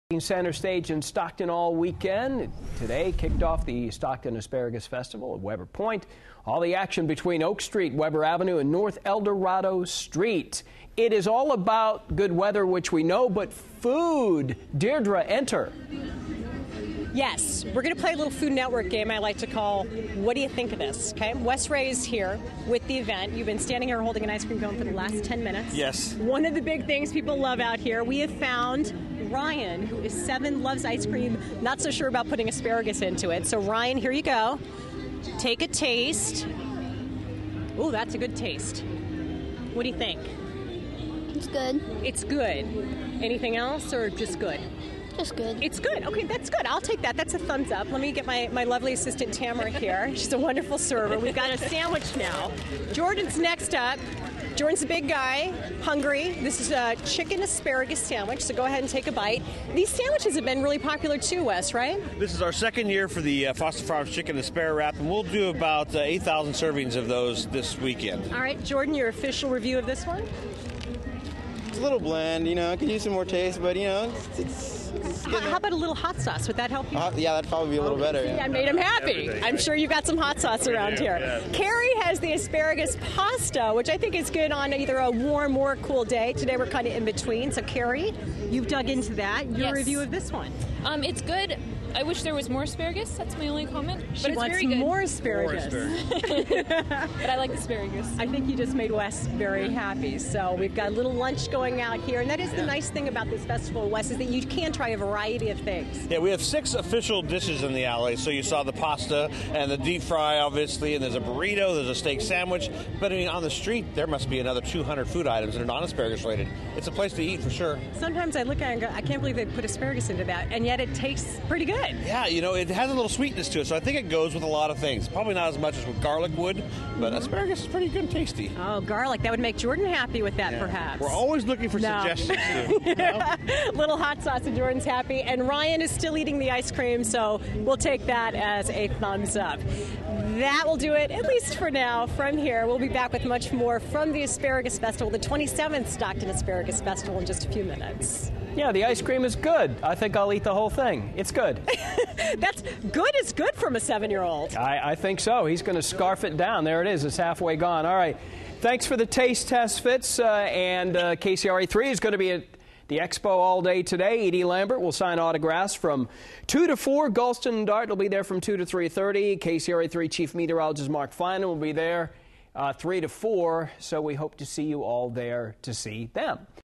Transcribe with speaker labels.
Speaker 1: Center stage in Stockton all weekend. Today kicked off the Stockton Asparagus Festival at Weber Point. All the action between Oak Street, Weber Avenue, and North Eldorado Street. It is all about good weather, which we know, but food. Deirdre, enter.
Speaker 2: Yes, we're going to play a little Food Network game I like to call, what do you think of this? Okay, Wes Ray is here with the event. You've been standing here holding an ice cream cone for the last 10 minutes.
Speaker 3: Yes.
Speaker 2: One of the big things people love out here, we have found Ryan, who is 7, loves ice cream, not so sure about putting asparagus into it. So Ryan, here you go. Take a taste. Ooh, that's a good taste. What do you think?
Speaker 4: It's good.
Speaker 2: It's good. Anything else or just good?
Speaker 4: Just good.
Speaker 2: It's good. Okay, that's good. I'll take that. That's a thumbs up. Let me get my lovely assistant Tamara here. She's a wonderful server. We've got a sandwich now. Jordan's next up. Jordan's a big guy, hungry. This is a chicken asparagus sandwich, so go ahead and take a bite. These sandwiches have been really popular too, Wes, right?
Speaker 3: This is our second year for the Foster Farms Chicken Asparagus Wrap, and we'll do about 8,000 servings of those this weekend.
Speaker 2: All right, Jordan, your official review of this one?
Speaker 5: It's a little bland, you know. It could use some more taste, but, you know, it's
Speaker 2: How about a little hot sauce? Would that help you?
Speaker 5: yeah, that'd probably be a little better.
Speaker 2: Yeah, I made him happy. I'm sure you've got some hot sauce around here.
Speaker 3: Yeah.
Speaker 2: Carrie has the asparagus pasta, which I think is good on either a warm or a cool day. Today we're kind of in between. So Carrie, you've dug into that. Your
Speaker 6: Yes.
Speaker 2: review of this one?
Speaker 6: It's good. I wish there was more asparagus. That's my only comment. But
Speaker 2: She
Speaker 6: it's
Speaker 2: wants
Speaker 6: very good.
Speaker 2: more asparagus.
Speaker 6: But I like asparagus.
Speaker 2: I think you just made Wes very happy. So we've got a little lunch going out here. And that is the nice thing about this festival, Wes, is that you can try a variety of things.
Speaker 3: Yeah, we have 6 official dishes in the alley. So you saw the pasta and the deep fry, obviously, and there's a burrito, there's a steak sandwich. But I mean, on the street, there must be another 200 food items that are non-asparagus related. It's a place to eat for sure.
Speaker 2: Sometimes I look at it and go, I can't believe they put asparagus into that. And yet it tastes pretty good.
Speaker 3: Yeah, you know, it has a little sweetness to it, so I think it goes with a lot of things. Probably not as much as what garlic would, but asparagus is pretty good and tasty.
Speaker 2: Oh, garlic. That would make Jordan happy with that,
Speaker 3: Yeah.
Speaker 2: perhaps.
Speaker 3: We're always looking for suggestions, too. You know?
Speaker 2: Little hot sauce and Jordan's happy. And Ryan is still eating the ice cream, so we'll take that as a thumbs up. That will do it, at least for now. From here, we'll be back with much more from the Asparagus Festival, the 27th Stockton Asparagus Festival, in just a few minutes.
Speaker 1: Yeah, the ice cream is good. I think I'll eat the whole thing. It's good.
Speaker 2: That's good is good from a 7-year-old.
Speaker 1: I think so. He's going to scarf it down. There it is. It's halfway gone. All right. Thanks for the taste test, Fitz. And KCRA3 is going to be at the Expo all day today. Edie Lambert will sign autographs from 2 to 4. Galston Dart will be there from 2 to 3:30. KCRA3 Chief Meteorologist Mark Finan will be there 3 to 4. So we hope to see you all there to see them.